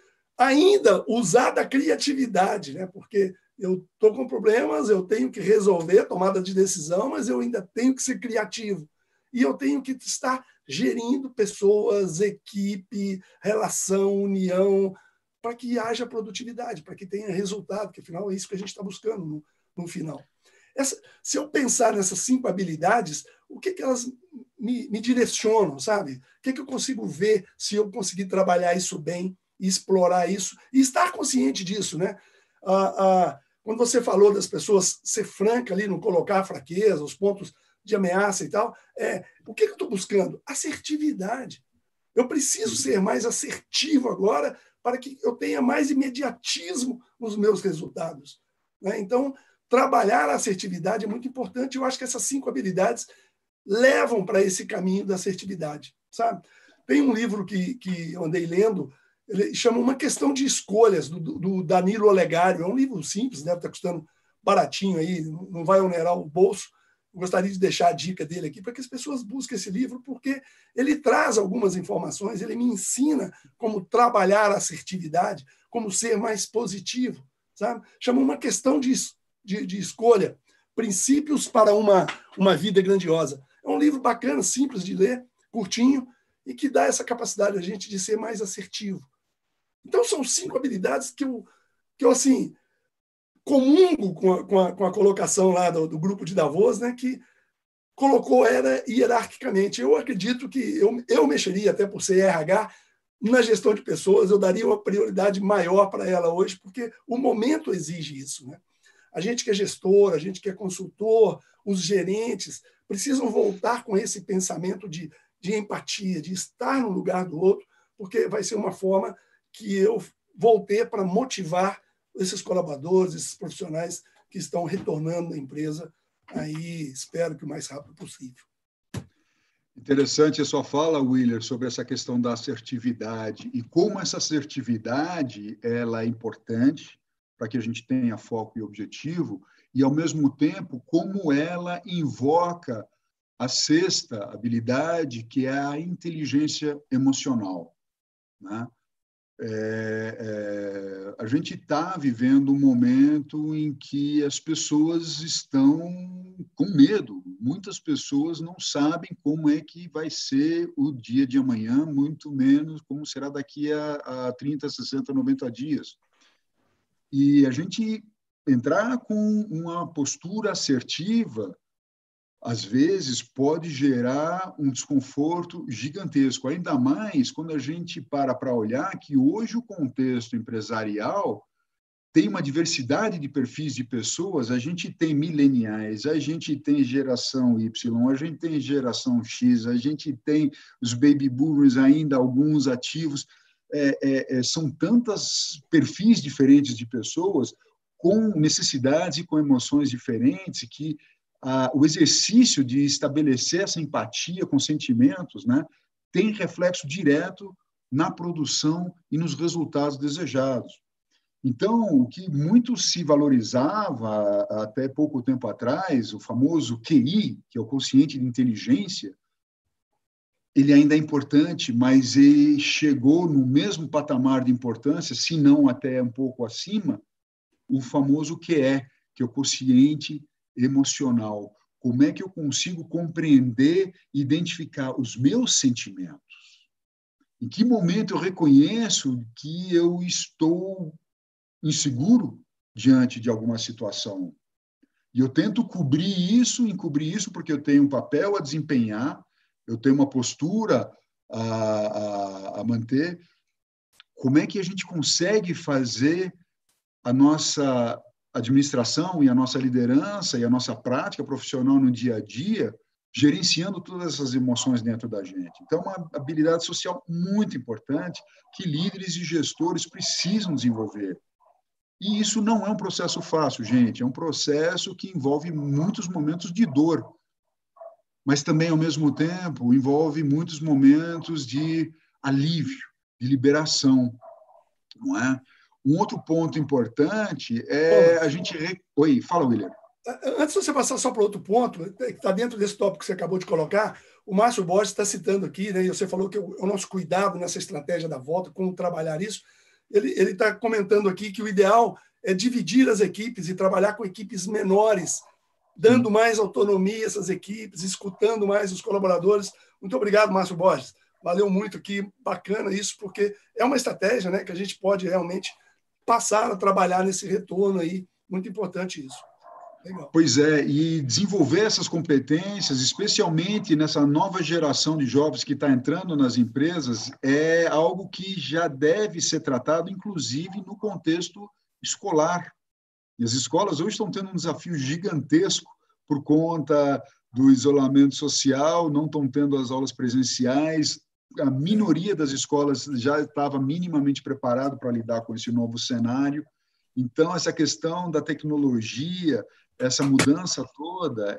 Ainda usar da criatividade, né? Porque eu estou com problemas, eu tenho que resolver, tomada de decisão, mas eu ainda tenho que ser criativo. E eu tenho que estar gerindo pessoas, equipe, relação, união, para que haja produtividade, para que tenha resultado, que afinal é isso que a gente está buscando no, no final. Essa, se eu pensar nessas cinco habilidades, o que, que elas me, me direcionam, sabe? O que, que eu consigo ver se eu conseguir trabalhar isso bem, e explorar isso, e estar consciente disso, né? Ah, ah, quando você falou das pessoas ser franca ali, não colocar fraqueza, os pontos de ameaça e tal, é, o que, que eu estou buscando? Assertividade. Eu preciso ser mais assertivo agora para que eu tenha mais imediatismo nos meus resultados, né? Então, trabalhar a assertividade é muito importante. Eu acho que essas cinco habilidades levam para esse caminho da assertividade, sabe? Tem um livro que, que eu andei lendo, ele chama Uma Questão de Escolhas, do, do Danilo Olegário. É um livro simples, deve estar custando baratinho aí, não vai onerar o bolso. Eu gostaria de deixar a dica dele aqui para que as pessoas busquem esse livro, porque ele traz algumas informações, ele me ensina como trabalhar a assertividade, como ser mais positivo, sabe? Chama Uma Questão de, de, de Escolha, Princípios para uma, uma Vida Grandiosa. É um livro bacana, simples de ler, curtinho, e que dá essa capacidade a gente de ser mais assertivo. Então, são cinco habilidades que eu, que eu assim, comungo com a, com a, com a colocação lá do, do grupo de Davos, né, que colocou era hierarquicamente. Eu acredito que eu, eu mexeria, até por ser R H, na gestão de pessoas, eu daria uma prioridade maior para ela hoje, porque o momento exige isso, né? A gente que é gestor, a gente que é consultor, os gerentes, precisam voltar com esse pensamento de, de empatia, de estar no lugar do outro, porque vai ser uma forma que eu vou ter para motivar esses colaboradores, esses profissionais que estão retornando na empresa, aí espero que o mais rápido possível. Interessante a sua fala, Willer, sobre essa questão da assertividade e como essa assertividade ela é importante para que a gente tenha foco e objetivo, e, ao mesmo tempo, como ela invoca a sexta habilidade, que é a inteligência emocional, né? É, é, a gente está vivendo um momento em que as pessoas estão com medo. Muitas pessoas não sabem como é que vai ser o dia de amanhã, muito menos como será daqui a, a trinta, sessenta, noventa dias. E a gente entrar com uma postura assertiva, às vezes, pode gerar um desconforto gigantesco, ainda mais quando a gente para para olhar que hoje o contexto empresarial tem uma diversidade de perfis de pessoas, a gente tem mileniais, a gente tem geração Y, a gente tem geração X, a gente tem os baby boomers ainda, alguns ativos, é, é, é, são tantos perfis diferentes de pessoas com necessidades e com emoções diferentes que ah, o exercício de estabelecer essa empatia com sentimentos, né, tem reflexo direto na produção e nos resultados desejados. Então, o que muito se valorizava até pouco tempo atrás, o famoso Q I, que é o quociente de inteligência, ele ainda é importante, mas ele chegou no mesmo patamar de importância, se não até um pouco acima, o famoso Q E, que é o quociente emocional. Como é que eu consigo compreender e identificar os meus sentimentos? Em que momento eu reconheço que eu estou inseguro diante de alguma situação? E eu tento cobrir isso, encobrir isso, porque eu tenho um papel a desempenhar, eu tenho uma postura a, a, a manter. Como é que a gente consegue fazer a nossa administração e a nossa liderança e a nossa prática profissional no dia a dia, gerenciando todas essas emoções dentro da gente? Então, é uma habilidade social muito importante que líderes e gestores precisam desenvolver. E isso não é um processo fácil, gente, é um processo que envolve muitos momentos de dor, mas também, ao mesmo tempo, envolve muitos momentos de alívio, de liberação, não é? Um outro ponto importante é a gente... Re... Oi, fala, William. Antes de você passar só para outro ponto, que está dentro desse tópico que você acabou de colocar, o Márcio Borges está citando aqui, né, e você falou que o nosso cuidado nessa estratégia da volta, como trabalhar isso, ele está comentando aqui que o ideal é dividir as equipes e trabalhar com equipes menores, dando Sim. mais autonomia a essas equipes, escutando mais os colaboradores. Muito obrigado, Márcio Borges. Valeu muito aqui, bacana isso, porque é uma estratégia, né, que a gente pode realmente passar a trabalhar nesse retorno aí. Muito importante isso. Legal. Pois é, e desenvolver essas competências, especialmente nessa nova geração de jovens que está entrando nas empresas, é algo que já deve ser tratado, inclusive, no contexto escolar. E as escolas hoje estão tendo um desafio gigantesco por conta do isolamento social, não estão tendo as aulas presenciais. A minoria das escolas já estava minimamente preparado para lidar com esse novo cenário. Então, essa questão da tecnologia, essa mudança toda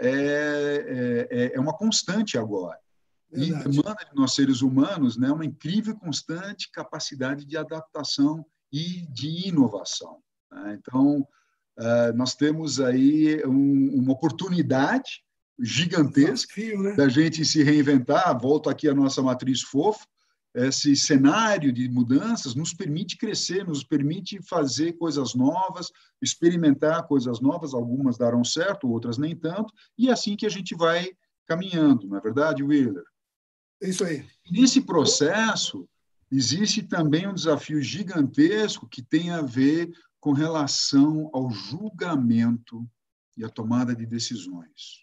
é, é, é uma constante agora. Verdade. E demanda de nós, seres humanos, né, uma incrível constante capacidade de adaptação e de inovação. Né? Então, nós temos aí um, uma oportunidade gigantesca Desafio, né? da gente se reinventar. Volto aqui à nossa matriz fofa. Esse cenário de mudanças nos permite crescer, nos permite fazer coisas novas, experimentar coisas novas, algumas darão certo, outras nem tanto, e é assim que a gente vai caminhando, não é verdade, Willer? É isso aí. Nesse processo, existe também um desafio gigantesco que tem a ver com relação ao julgamento e a tomada de decisões.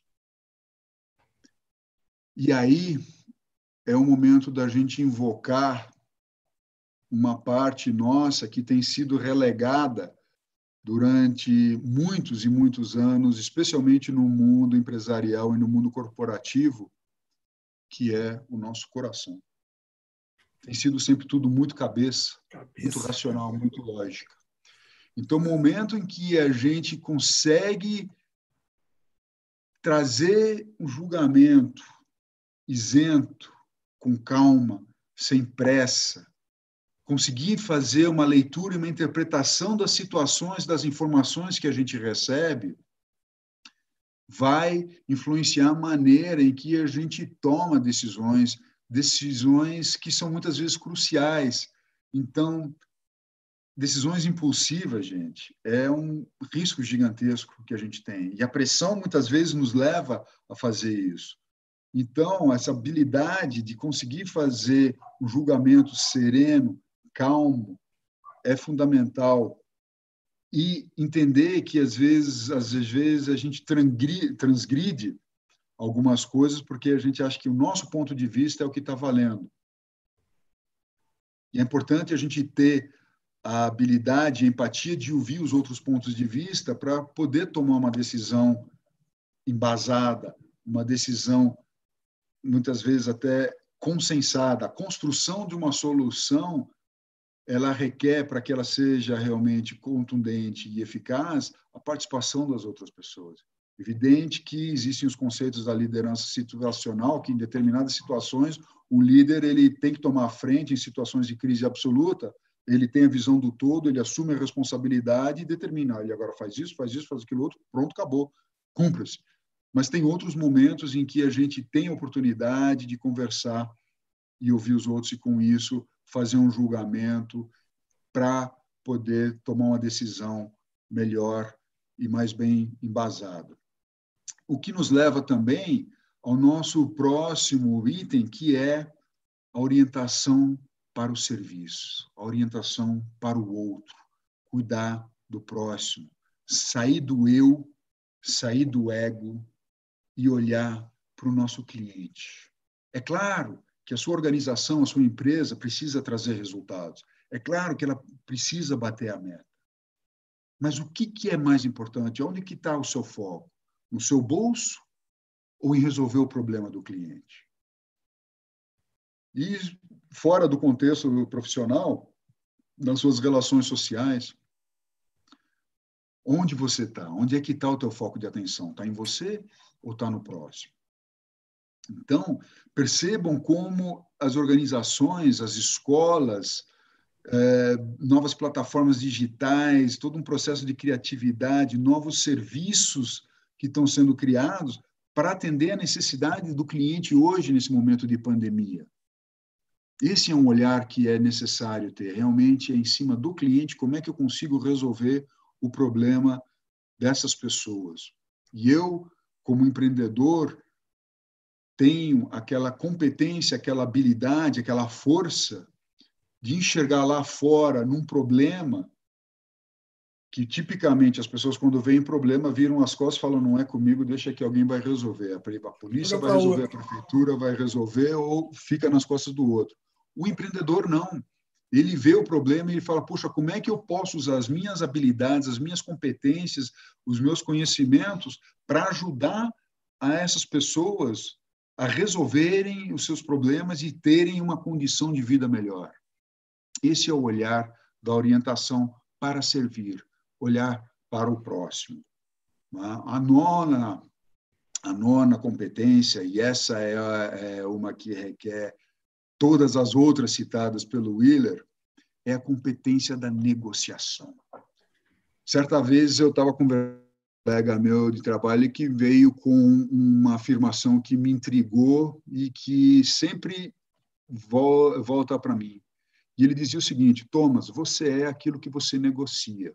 E aí é o momento da gente invocar uma parte nossa que tem sido relegada durante muitos e muitos anos, especialmente no mundo empresarial e no mundo corporativo, que é o nosso coração. Tem sido sempre tudo muito cabeça, cabeça. muito racional, muito lógica. Então, o momento em que a gente consegue trazer um julgamento isento, com calma, sem pressa, conseguir fazer uma leitura e uma interpretação das situações, das informações que a gente recebe, vai influenciar a maneira em que a gente toma decisões, decisões que são muitas vezes cruciais. Então, decisões impulsivas, gente, é um risco gigantesco que a gente tem. E a pressão, muitas vezes, nos leva a fazer isso. Então, essa habilidade de conseguir fazer um julgamento sereno, calmo, é fundamental e entender que, às vezes, às vezes a gente transgride algumas coisas porque a gente acha que o nosso ponto de vista é o que está valendo. E é importante a gente ter a habilidade, a empatia de ouvir os outros pontos de vista para poder tomar uma decisão embasada, uma decisão, muitas vezes, até consensada. A construção de uma solução, ela requer, para que ela seja realmente contundente e eficaz, a participação das outras pessoas. Evidente que existem os conceitos da liderança situacional, que em determinadas situações o líder ele tem que tomar a frente em situações de crise absoluta, ele tem a visão do todo, ele assume a responsabilidade e determina, ele agora faz isso, faz isso, faz aquilo outro, pronto, acabou, cumpra-se. Mas tem outros momentos em que a gente tem a oportunidade de conversar e ouvir os outros e, com isso, fazer um julgamento para poder tomar uma decisão melhor e mais bem embasada. O que nos leva também ao nosso próximo item, que é a orientação para o serviço, a orientação para o outro, cuidar do próximo, sair do eu, sair do ego e olhar para o nosso cliente. É claro que a sua organização, a sua empresa precisa trazer resultados. É claro que ela precisa bater a meta. Mas o que, que é mais importante? Onde que está o seu foco? No seu bolso ou em resolver o problema do cliente? E, fora do contexto profissional, nas suas relações sociais, onde você está? Onde é que está o teu foco de atenção? Está em você ou está no próximo? Então, percebam como as organizações, as escolas, eh, novas plataformas digitais, todo um processo de criatividade, novos serviços que estão sendo criados para atender a necessidade do cliente hoje, nesse momento de pandemia. Esse é um olhar que é necessário ter. Realmente é em cima do cliente, como é que eu consigo resolver o problema dessas pessoas. E eu, como empreendedor, tenho aquela competência, aquela habilidade, aquela força de enxergar lá fora, num problema, que tipicamente as pessoas, quando veem problema, viram as costas e falam, não é comigo, deixa que alguém vai resolver. A polícia vai resolver, a prefeitura vai resolver, ou fica nas costas do outro. O empreendedor não. Ele vê o problema e ele fala, puxa, como é que eu posso usar as minhas habilidades, as minhas competências, os meus conhecimentos para ajudar a essas pessoas a resolverem os seus problemas e terem uma condição de vida melhor. Esse é o olhar da orientação para servir, olhar para o próximo. A nona, a nona competência, e essa é, é uma que requer todas as outras citadas pelo Wheeler, é a competência da negociação. Certa vez eu estava com um colega meu de trabalho que veio com uma afirmação que me intrigou e que sempre volta para mim. E ele dizia o seguinte, Thomas, você é aquilo que você negocia.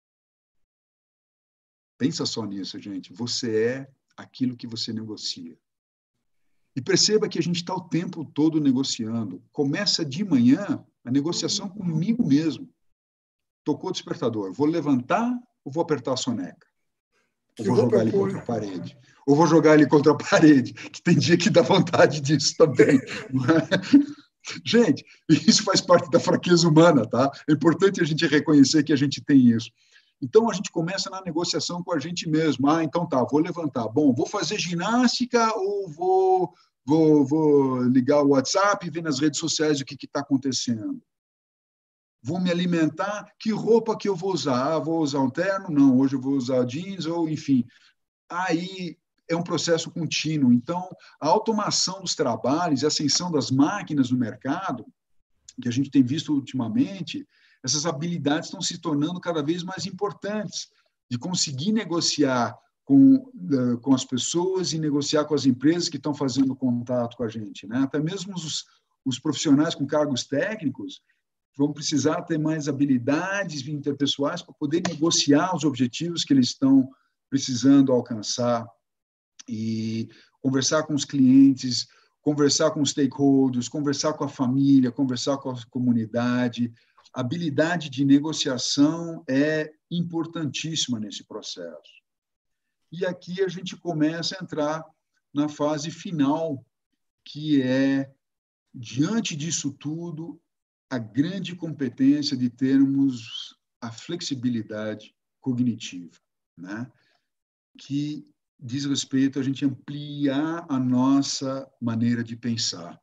Pensa só nisso, gente. Você é aquilo que você negocia. E perceba que a gente está o tempo todo negociando. Começa de manhã a negociação comigo mesmo. Tocou o despertador. Vou levantar ou vou apertar a soneca? Ou vou jogar ele contra a parede? Ou vou jogar ele contra a parede? Que tem dia que dá vontade disso também. Gente, isso faz parte da fraqueza humana, tá? É importante a gente reconhecer que a gente tem isso. Então, a gente começa na negociação com a gente mesmo. Ah, então tá, vou levantar. Bom, vou fazer ginástica ou vou, vou, vou ligar o WhatsApp e ver nas redes sociais o que está acontecendo? Vou me alimentar? Que roupa que eu vou usar? Ah, vou usar um terno? Não, hoje eu vou usar jeans, ou enfim. Aí é um processo contínuo. Então, a automação dos trabalhos, a ascensão das máquinas no mercado, que a gente tem visto ultimamente, essas habilidades estão se tornando cada vez mais importantes, de conseguir negociar com, com as pessoas e negociar com as empresas que estão fazendo contato com a gente, né? Até mesmo os, os profissionais com cargos técnicos vão precisar ter mais habilidades interpessoais para poder negociar os objetivos que eles estão precisando alcançar e conversar com os clientes, conversar com os stakeholders, conversar com a família, conversar com a comunidade. A habilidade de negociação é importantíssima nesse processo. E aqui a gente começa a entrar na fase final, que é, diante disso tudo, a grande competência de termos a flexibilidade cognitiva, né? Que diz respeito a gente ampliar a nossa maneira de pensar.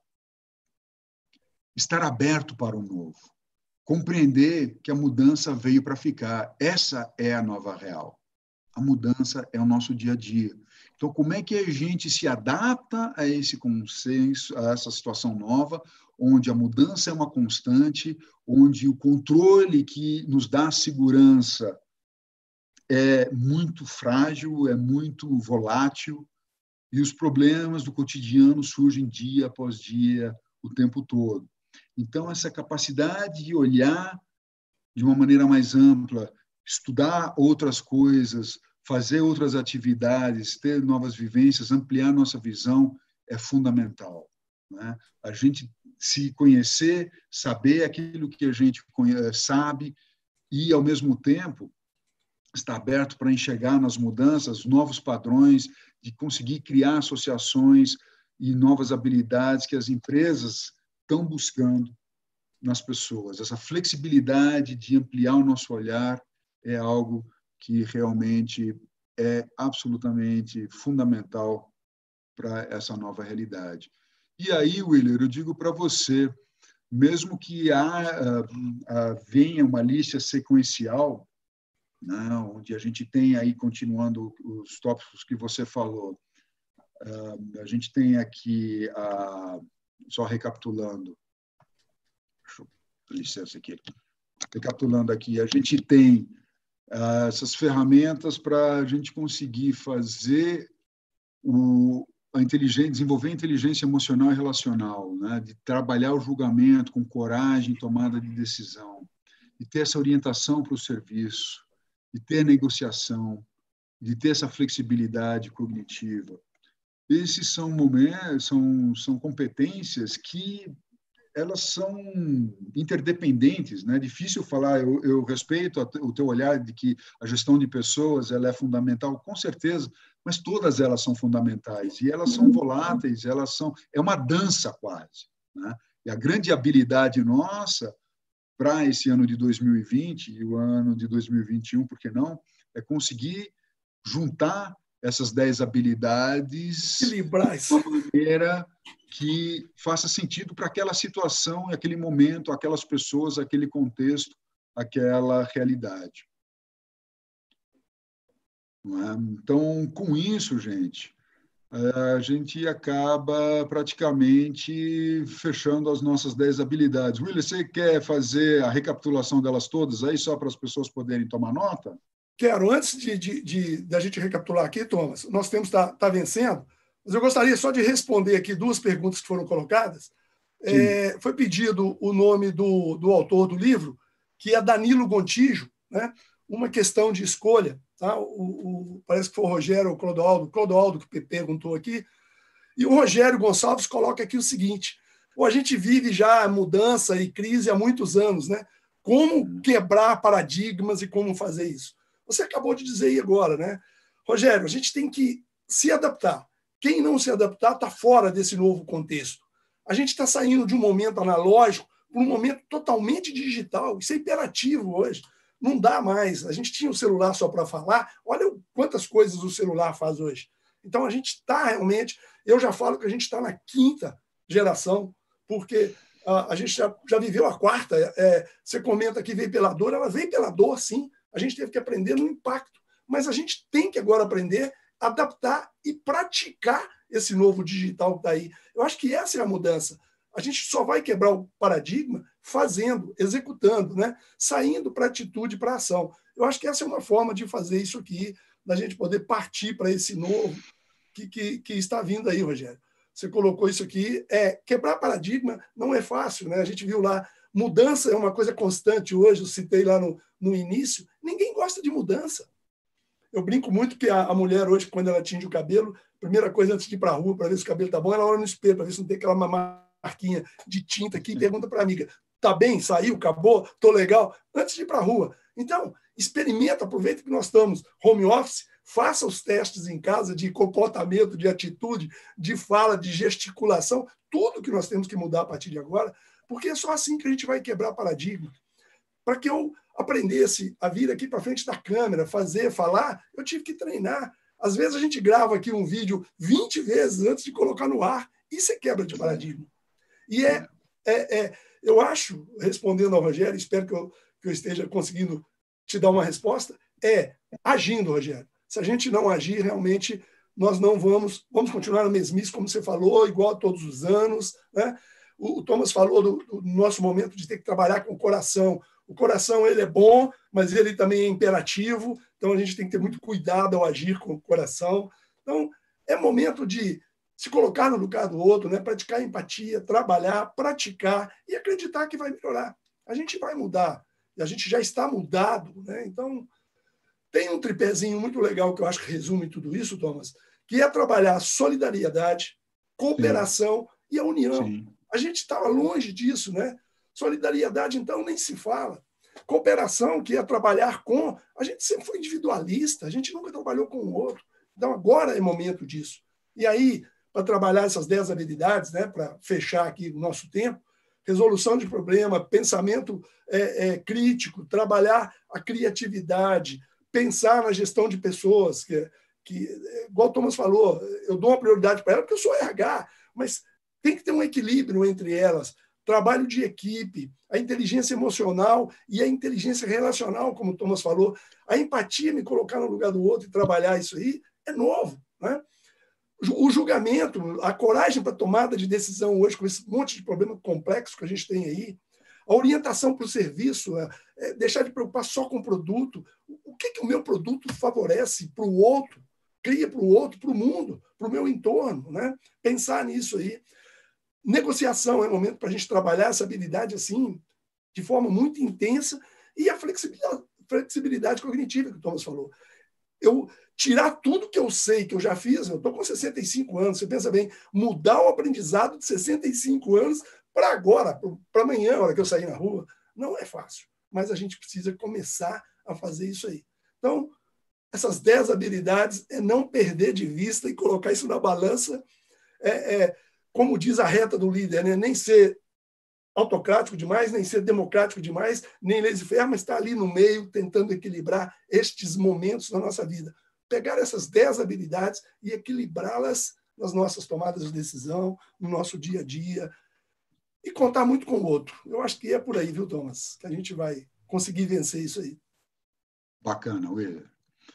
Estar aberto para o novo. Compreender que a mudança veio para ficar. Essa é a nova real. A mudança é o nosso dia a dia. Então, como é que a gente se adapta a esse consenso, a essa situação nova, onde a mudança é uma constante, onde o controle que nos dá segurança é muito frágil, é muito volátil, e os problemas do cotidiano surgem dia após dia, o tempo todo. Então, essa capacidade de olhar de uma maneira mais ampla, estudar outras coisas, fazer outras atividades, ter novas vivências, ampliar nossa visão, é fundamental, né? A gente se conhecer, saber aquilo que a gente sabe e, ao mesmo tempo, estar aberto para enxergar nas mudanças novos padrões, de conseguir criar associações e novas habilidades que as empresas estão buscando nas pessoas. Essa flexibilidade de ampliar o nosso olhar é algo que realmente é absolutamente fundamental para essa nova realidade. E aí, Willer, eu digo para você, mesmo que há, uh, venha uma lista sequencial, né, onde a gente tem aí, continuando os tópicos que você falou, uh, a gente tem aqui, uh, só recapitulando, deixa eu, licença aqui, recapitulando aqui, a gente tem uh, essas ferramentas para a gente conseguir fazer o, a inteligência, desenvolver a inteligência emocional e relacional, né, de trabalhar o julgamento com coragem, tomada de decisão, e ter essa orientação para o serviço, de ter negociação, de ter essa flexibilidade cognitiva. Esses são momentos, são, são competências que elas são interdependentes, né? É difícil falar, eu, eu respeito o teu olhar de que a gestão de pessoas ela é fundamental, com certeza, mas todas elas são fundamentais, e elas são voláteis, elas são, é uma dança quase, né? E a grande habilidade nossa para esse ano de dois mil e vinte e o ano de dois mil e vinte e um, por que não, é conseguir juntar essas dez habilidades de uma maneira que faça sentido para aquela situação, aquele momento, aquelas pessoas, aquele contexto, aquela realidade. Não é? Então, com isso, gente, a gente acaba praticamente fechando as nossas dez habilidades. William, você quer fazer a recapitulação delas todas aí, só para as pessoas poderem tomar nota? Quero. Antes de, de, de, de a gente recapitular aqui, Thomas, nosso tempo está tá vencendo, mas eu gostaria só de responder aqui duas perguntas que foram colocadas. É, foi pedido o nome do, do autor do livro, que é Danilo Gontijo, né? Uma questão de escolha. Tá? O, o, parece que foi o Rogério ou o Clodoaldo, Clodoaldo que perguntou aqui. E o Rogério Gonçalves coloca aqui o seguinte: a gente vive já mudança e crise há muitos anos, né? Como quebrar paradigmas e como fazer isso? Você acabou de dizer aí agora, né? Rogério, a gente tem que se adaptar. Quem não se adaptar está fora desse novo contexto. A gente está saindo de um momento analógico para um momento totalmente digital. Isso é imperativo hoje. Não dá mais. A gente tinha o celular só para falar. Olha quantas coisas o celular faz hoje. Então, a gente está realmente... Eu já falo que a gente está na quinta geração, porque a, a gente já, já viveu a quarta. É, você comenta que veio pela dor. Ela veio pela dor, sim. A gente teve que aprender no impacto. Mas a gente tem que agora aprender a adaptar e praticar esse novo digital que está aí. Eu acho que essa é a mudança. A gente só vai quebrar o paradigma fazendo, executando, né? Saindo para atitude, para ação. Eu acho que essa é uma forma de fazer isso aqui, da gente poder partir para esse novo que, que, que está vindo aí, Rogério. Você colocou isso aqui. É, quebrar paradigma não é fácil, né? A gente viu lá, mudança é uma coisa constante hoje, eu citei lá no, no início. Ninguém gosta de mudança. Eu brinco muito que a, a mulher hoje, quando ela tinge o cabelo, a primeira coisa antes de ir para a rua para ver se o cabelo está bom, ela olha no espelho para ver se não tem aquela marquinha de tinta aqui e pergunta para a amiga: Tá bem, saiu, acabou, tô legal, antes de ir para a rua. Então, experimenta, aproveita que nós estamos home office, faça os testes em casa de comportamento, de atitude, de fala, de gesticulação, tudo que nós temos que mudar a partir de agora, porque é só assim que a gente vai quebrar paradigma. Para que eu aprendesse a vir aqui para frente da câmera, fazer, falar, eu tive que treinar. Às vezes a gente grava aqui um vídeo vinte vezes antes de colocar no ar. Isso é quebra de paradigma. E é, é, é eu acho, respondendo ao Rogério, espero que eu, que eu esteja conseguindo te dar uma resposta, é agindo, Rogério. Se a gente não agir, realmente, nós não vamos, vamos continuar na mesmice, como você falou, igual a todos os anos. Né? O, o Thomas falou do, do nosso momento de ter que trabalhar com o coração. O coração ele é bom, mas ele também é imperativo, então a gente tem que ter muito cuidado ao agir com o coração. Então, é momento de se colocar no lugar do outro, né? Praticar empatia, trabalhar, praticar e acreditar que vai melhorar. A gente vai mudar, e a gente já está mudado. Né? Então, tem um tripézinho muito legal que eu acho que resume tudo isso, Thomas, que é trabalhar solidariedade, cooperação Sim. e a união. Sim. A gente estava longe disso, né? Solidariedade, então, nem se fala. Cooperação, que é trabalhar com... A gente sempre foi individualista, a gente nunca trabalhou com o outro. Então, agora é momento disso. E aí, para trabalhar essas dez habilidades, né, para fechar aqui o nosso tempo, resolução de problema, pensamento é, é, crítico, trabalhar a criatividade, pensar na gestão de pessoas, que, que igual o Thomas falou, eu dou uma prioridade para ela porque eu sou R H, mas tem que ter um equilíbrio entre elas. Trabalho de equipe, a inteligência emocional e a inteligência relacional, como o Thomas falou, a empatia, me colocar no lugar do outro e trabalhar isso aí, é novo. Né? O julgamento, a coragem para tomada de decisão hoje, com esse monte de problema complexo que a gente tem aí, a orientação para o serviço, é deixar de preocupar só com o produto. O que, que o meu produto favorece para o outro, cria para o outro, para o mundo, para o meu entorno. Né? Pensar nisso aí. Negociação é o momento para a gente trabalhar essa habilidade assim, de forma muito intensa, e a flexibilidade, flexibilidade cognitiva que o Thomas falou. Eu tirar tudo que eu sei, que eu já fiz, eu estou com sessenta e cinco anos, você pensa bem, mudar o aprendizado de sessenta e cinco anos para agora, para amanhã, a hora que eu sair na rua, não é fácil, mas a gente precisa começar a fazer isso aí. Então, essas dez habilidades é não perder de vista e colocar isso na balança, é, é como diz a reta do líder, né? Nem ser autocrático demais, nem ser democrático demais, nem laissez-faire, mas estar ali no meio, tentando equilibrar estes momentos na nossa vida. Pegar essas dez habilidades e equilibrá-las nas nossas tomadas de decisão, no nosso dia a dia, e contar muito com o outro. Eu acho que é por aí, viu, Thomas? Que a gente vai conseguir vencer isso aí. Bacana, Willer.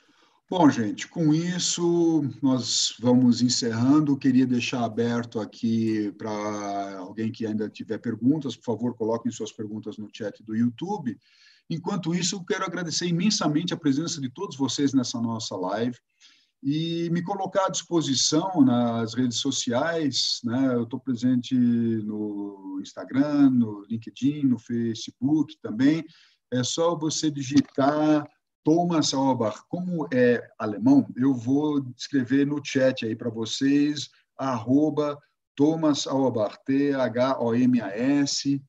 Bom, gente, com isso nós vamos encerrando. Queria deixar aberto aqui para alguém que ainda tiver perguntas, por favor, coloquem suas perguntas no chat do YouTube. Enquanto isso, eu quero agradecer imensamente a presença de todos vocês nessa nossa live e me colocar à disposição nas redes sociais, né? Eu estou presente no Instagram, no LinkedIn, no Facebook também. É só você digitar Thomas Auerbach. Como é alemão, eu vou escrever no chat aí para vocês, arroba Thomas Auerbach, T H O M A S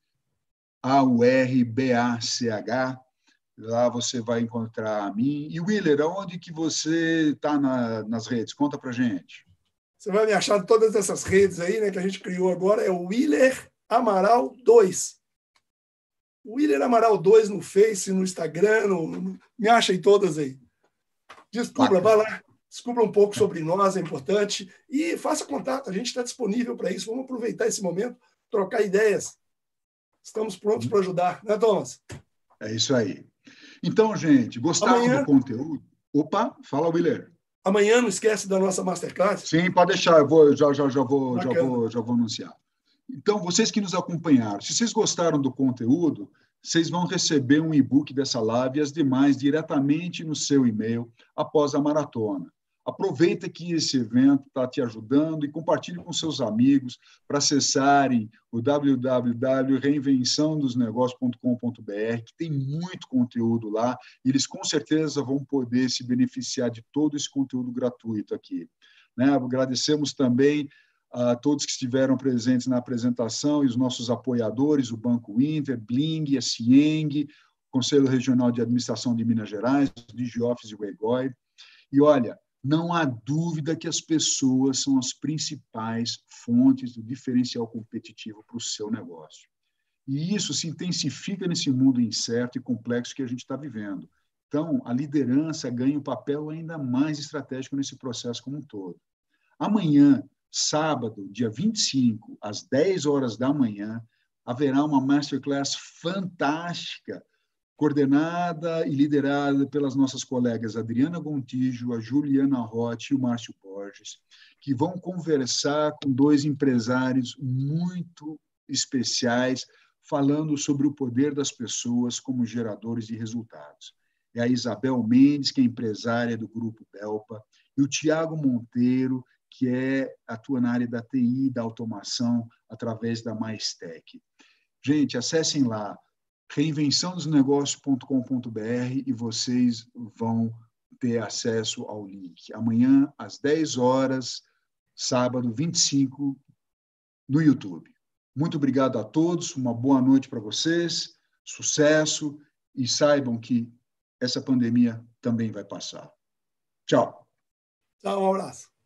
A U R B A C H. Lá você vai encontrar a mim. E, Willer, aonde que você está na, nas redes? Conta para gente. Você vai me achar em todas essas redes aí, né, que a gente criou agora, é o Willer Amaral dois. Willer Amaral dois no Face, no Instagram, no, no, me acha em todas aí. Descubra, vai lá, descubra um pouco sobre nós, é importante, e faça contato, a gente está disponível para isso, vamos aproveitar esse momento, trocar ideias. Estamos prontos para ajudar, né, Thomas? É isso aí. Então, gente, gostaram Amanhã... do conteúdo? Opa, fala, Willer. Amanhã não esquece da nossa Masterclass? Sim, pode deixar, eu vou, já, já, já, vou, já, vou, já vou anunciar. Então, vocês que nos acompanharam, se vocês gostaram do conteúdo, vocês vão receber um e-book dessa live e as demais diretamente no seu e-mail após a maratona. Aproveita que esse evento está te ajudando e compartilhe com seus amigos para acessarem o w w w ponto reinvenção dos negócios ponto com ponto b r, que tem muito conteúdo lá, e eles com certeza vão poder se beneficiar de todo esse conteúdo gratuito aqui. Né? Agradecemos também a todos que estiveram presentes na apresentação e os nossos apoiadores, o Banco Inter, Bling, a Cieng, o Conselho Regional de Administração de Minas Gerais, o DigiOffice e o Egoi. E, olha, não há dúvida que as pessoas são as principais fontes do diferencial competitivo para o seu negócio. E isso se intensifica nesse mundo incerto e complexo que a gente está vivendo. Então, a liderança ganha um papel ainda mais estratégico nesse processo como um todo. Amanhã, sábado, dia vinte e cinco, às dez horas da manhã, haverá uma masterclass fantástica, coordenada e liderada pelas nossas colegas Adriana Gontijo, a Juliana Roth e o Márcio Borges, que vão conversar com dois empresários muito especiais, falando sobre o poder das pessoas como geradores de resultados. É a Isabel Mendes, que é empresária do Grupo Belpa, e o Tiago Monteiro, que é, atua na área da T I, da automação, através da MaisTech. Gente, acessem lá, reinvenção dos negócios ponto com ponto b r e vocês vão ter acesso ao link. Amanhã, às dez horas, sábado, vinte e cinco, no YouTube. Muito obrigado a todos, uma boa noite para vocês, sucesso, e saibam que essa pandemia também vai passar. Tchau. Tchau, um abraço.